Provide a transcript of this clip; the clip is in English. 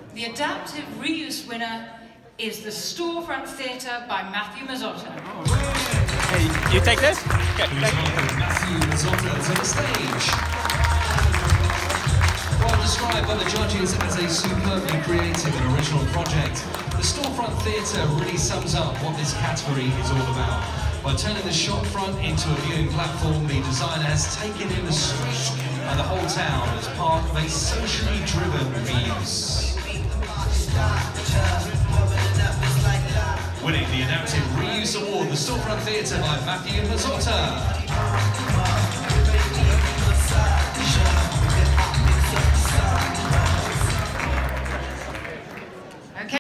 The adaptive reuse winner is the Storefront Theater by Matthew Mazzotta. Hey, you take this? Okay. Please welcome Matthew Mazzotta to the stage. Well described by the judges as a superbly creative and original project, the Storefront Theater really sums up what this category is all about. By turning the shop front into a viewing platform, the designer has taken in the street and the whole town as part of a socially driven reuse. Winning the Adaptive Reuse Award, the Storefront Theater by Matthew Mazzotta.